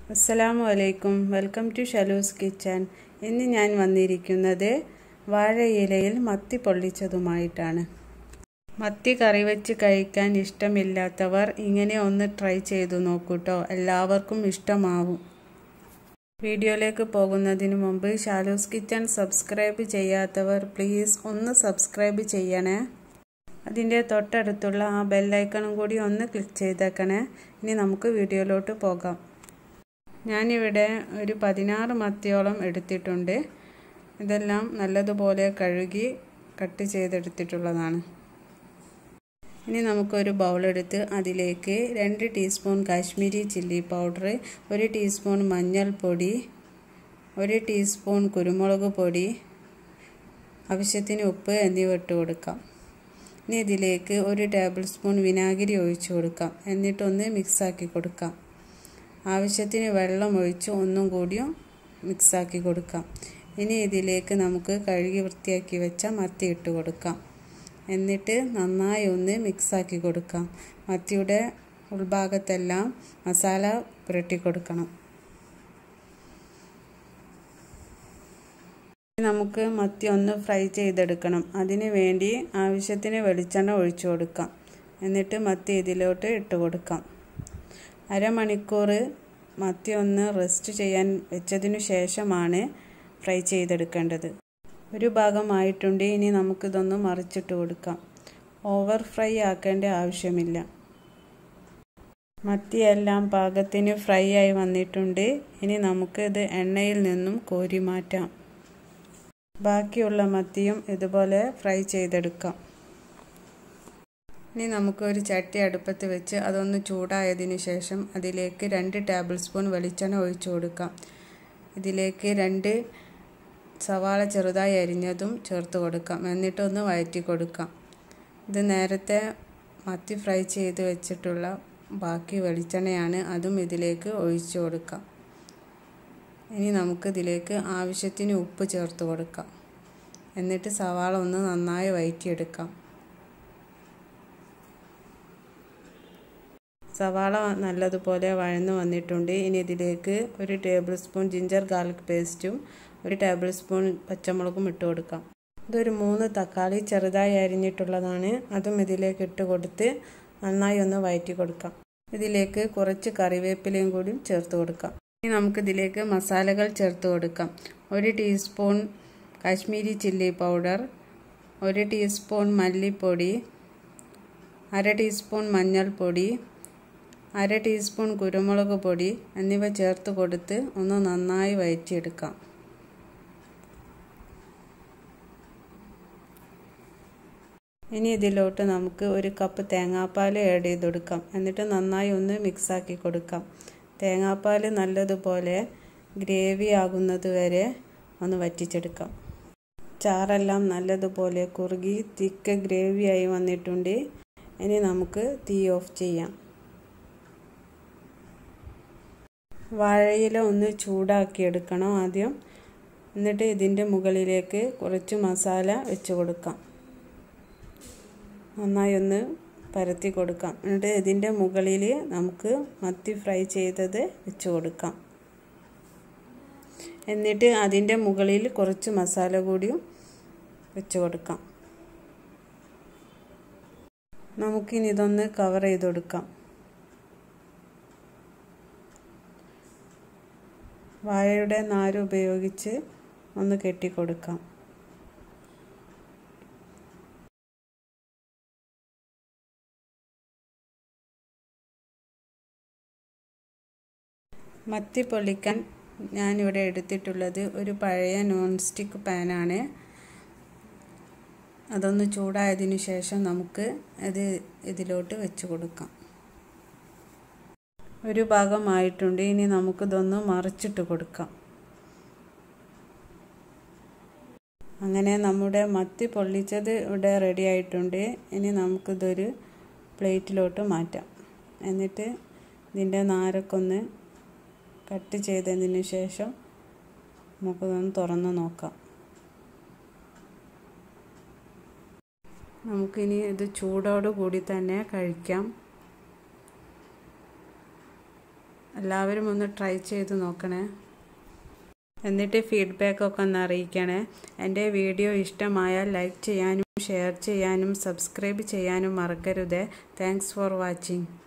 അസ്സലാമു അലൈക്കും. Welcome to Shalu's kitchen. ഇന്ന് ഞാൻ വന്നിരിക്കുന്നത് വാഴയിലയിൽ മത്തി പൊള്ളിച്ചതുമായിട്ടാണ്. മത്തി കറി വെച്ച് കഴിക്കാൻ ഇഷ്ടമില്ലാത്തവർ ഇങ്ങനെ ഒന്ന് ട്രൈ ചെയ്തു നോക്കൂട്ടോ, എല്ലാവർക്കും ഇഷ്ടമാവും. വീഡിയോയിലേക്ക് പോകുന്നതിന് മുമ്പ് ഷലൂസ് കിച്ചൻ സബ്സ്ക്രൈബ് ചെയ്യാത്തവർ പ്ലീസ് ഒന്ന് സബ്സ്ക്രൈബ് ചെയ്യണേ. അതിൻ്റെ തൊട്ടടുത്തുള്ള ആ ബെല്ലൈക്കണും കൂടി ഒന്ന് ക്ലിക്ക് ചെയ്തേക്കണേ. ഇനി നമുക്ക് വീഡിയോയിലോട്ട് പോകാം. ഞാനിവിടെ ഒരു 16 മത്തിയോളം എടുത്തിട്ടുണ്ട്. ഇതെല്ലാം നല്ലതുപോലെ കഴുകി കട്ട് ചെയ്തെടുത്തിട്ടുള്ളതാണ്. ഇനി നമുക്കൊരു ബൗളെടുത്ത് അതിലേക്ക് 2 teaspoon Kashmiri chilli powder, 1 teaspoon മഞ്ഞൾപ്പൊടി, 1 ടീസ്പൂൺ കുരുമുളക് പൊടി, ആവശ്യത്തിന് ഉപ്പ് എന്നിവ ഇട്ട് കൊടുക്കാം. ഇനി ഇതിലേക്ക് 1 ടേബിൾ സ്പൂൺ വിനാഗിരി ഒഴിച്ചു കൊടുക്കാം. എന്നിട്ടൊന്ന് മിക്സാക്കി കൊടുക്കാം. ആവശ്യത്തിന് വെള്ളം ഒഴിച്ച് ഒന്നും കൂടിയും മിക്സാക്കി കൊടുക്കാം. ഇനി ഇതിലേക്ക് നമുക്ക് കഴുകി വൃത്തിയാക്കി വെച്ച മത്തി ഇട്ട് കൊടുക്കാം. എന്നിട്ട് നന്നായി ഒന്ന് മിക്സാക്കി കൊടുക്കാം. മത്തിയുടെ ഉൾഭാഗത്തെല്ലാം മസാല പുരട്ടി കൊടുക്കണം. നമുക്ക് മത്തി ഒന്ന് ഫ്രൈ ചെയ്തെടുക്കണം. അതിന് വേണ്ടി ആവശ്യത്തിന് വെളിച്ചെണ്ണ ഒഴിച്ചു കൊടുക്കാം. എന്നിട്ട് മത്തി ഇതിലോട്ട് ഇട്ട് കൊടുക്കാം. അരമണിക്കൂർ മത്തി ഒന്ന് റെസ്റ്റ് ചെയ്യാൻ വെച്ചതിനു ശേഷമാണ് ഫ്രൈ ചെയ്തെടുക്കേണ്ടത്. ഒരു ഭാഗമായിട്ടുണ്ട്. ഇനി നമുക്കിതൊന്ന് മറിച്ചിട്ട് കൊടുക്കാം. ഓവർ ഫ്രൈ ആക്കേണ്ട ആവശ്യമില്ല. മത്തിയെല്ലാം പാകത്തിന് ഫ്രൈ ആയി വന്നിട്ടുണ്ട്. ഇനി നമുക്ക് ഇത് എണ്ണയിൽ നിന്നും കോരി മാറ്റാം. ബാക്കിയുള്ള മത്തിയും ഇതുപോലെ ഫ്രൈ ചെയ്തെടുക്കാം. ഇനി നമുക്കൊരു ചട്ടി അടുപ്പത്ത് വെച്ച് അതൊന്ന് ചൂടായതിനു ശേഷം അതിലേക്ക് 2 ടേബിൾ സ്പൂൺ വെളിച്ചെണ്ണ ഒഴിച്ചു കൊടുക്കാം. ഇതിലേക്ക് 2 സവാള ചെറുതായി അരിഞ്ഞതും ചേർത്ത് കൊടുക്കാം. എന്നിട്ടൊന്ന് വഴറ്റി കൊടുക്കാം. ഇത് നേരത്തെ മത്തി ഫ്രൈ ചെയ്ത് വെച്ചിട്ടുള്ള ബാക്കി വെളിച്ചെണ്ണയാണ്. അതും ഇതിലേക്ക് ഒഴിച്ചു കൊടുക്കാം. ഇനി നമുക്കിതിലേക്ക് ആവശ്യത്തിന് ഉപ്പ് ചേർത്ത് കൊടുക്കാം. എന്നിട്ട് സവാള ഒന്ന് നന്നായി വഴറ്റിയെടുക്കാം. സവാള നല്ലതുപോലെ വഴന്നു വന്നിട്ടുണ്ട്. ഇനി ഇതിലേക്ക് 1 ടേബിൾ സ്പൂൺ ജിഞ്ചർ ഗാർലിക് പേസ്റ്റും 1 ടേബിൾ സ്പൂൺ പച്ചമുളകും ഇട്ട് കൊടുക്കാം. ഇതൊരു 3 തക്കാളി ചെറുതായി അരിഞ്ഞിട്ടുള്ളതാണ്. അതും ഇതിലേക്ക് ഇട്ട് കൊടുത്ത് നന്നായി ഒന്ന് വഴറ്റി കൊടുക്കാം. ഇതിലേക്ക് കുറച്ച് കറിവേപ്പിലയും കൂടി ചേർത്ത് കൊടുക്കാം. ഇനി നമുക്കിതിലേക്ക് മസാലകൾ ചേർത്ത് കൊടുക്കാം. 1 teaspoon Kashmiri chilli powder, 1 teaspoon മല്ലിപ്പൊടി, 1/2 ടീസ്പൂൺ മഞ്ഞൾപ്പൊടി, 1/2 ടീസ്പൂൺ കുരുമുളക് പൊടി എന്നിവ ചേർത്ത് കൊടുത്ത് ഒന്ന് നന്നായി വഴറ്റിയെടുക്കാം. ഇനി ഇതിലോട്ട് നമുക്ക് 1 കപ്പ് തേങ്ങാപ്പാൽ ആഡ് ചെയ്ത് കൊടുക്കാം. എന്നിട്ട് നന്നായി ഒന്ന് മിക്സാക്കി കൊടുക്കാം. തേങ്ങാപ്പാൽ നല്ലതുപോലെ ഗ്രേവി ആകുന്നത് വരെ ഒന്ന് വറ്റിച്ചെടുക്കാം. ചാറെല്ലാം നല്ലതുപോലെ കുറുകി തിക്ക് ഗ്രേവിയായി വന്നിട്ടുണ്ട്. ഇനി നമുക്ക് തീ ഓഫ് ചെയ്യാം. വാഴയില ഒന്ന് ചൂടാക്കി എടുക്കണം ആദ്യം. എന്നിട്ട് ഇതിൻ്റെ മുകളിലേക്ക് കുറച്ച് മസാല വെച്ച് കൊടുക്കാം. നന്നായി ഒന്ന് പരത്തി കൊടുക്കാം. എന്നിട്ട് ഇതിൻ്റെ മുകളിൽ നമുക്ക് മത്തി ഫ്രൈ ചെയ്തത് വെച്ച് കൊടുക്കാം. എന്നിട്ട് അതിൻ്റെ മുകളിൽ കുറച്ച് മസാല കൂടിയും വെച്ച് കൊടുക്കാം. നമുക്കിനി ഇതൊന്ന് കവർ ചെയ്ത് കൊടുക്കാം. വാഴയുടെ നാര് ഉപയോഗിച്ച് ഒന്ന് കെട്ടിക്കൊടുക്കാം. മത്തി പൊള്ളിക്കാൻ ഞാനിവിടെ എടുത്തിട്ടുള്ളത് ഒരു പഴയ നോൺ സ്റ്റിക്ക് പാനാണ്. അതൊന്ന് ചൂടായതിനു ശേഷം നമുക്ക് ഇതിലോട്ട് വെച്ച് കൊടുക്കാം. ഒരു ഭാഗമായിട്ടുണ്ട്. ഇനി നമുക്കിതൊന്ന് മറിച്ചിട്ട് കൊടുക്കാം. അങ്ങനെ നമ്മുടെ മത്തി പൊള്ളിച്ചത് ഇവിടെ റെഡി ആയിട്ടുണ്ട്. ഇനി നമുക്കിതൊരു പ്ലേറ്റിലോട്ട് മാറ്റാം. എന്നിട്ട് ഇതിൻ്റെ നാരൊക്കെ ഒന്ന് കട്ട് ചെയ്തതിന് ശേഷം നമുക്കിതൊന്ന് തുറന്ന് നോക്കാം. നമുക്കിനി ഇത് ചൂടോട് കൂടി തന്നെ കഴിക്കാം. എല്ലാവരും ഒന്ന് ട്രൈ ചെയ്ത് നോക്കണേ. എന്നിട്ട് ഫീഡ്ബാക്കൊക്കെ ഒന്ന് അറിയിക്കണേ. എൻ്റെ വീഡിയോ ഇഷ്ടമായാൽ ലൈക്ക് ചെയ്യാനും ഷെയർ ചെയ്യാനും സബ്സ്ക്രൈബ് ചെയ്യാനും മറക്കരുത്. Thanks for watching.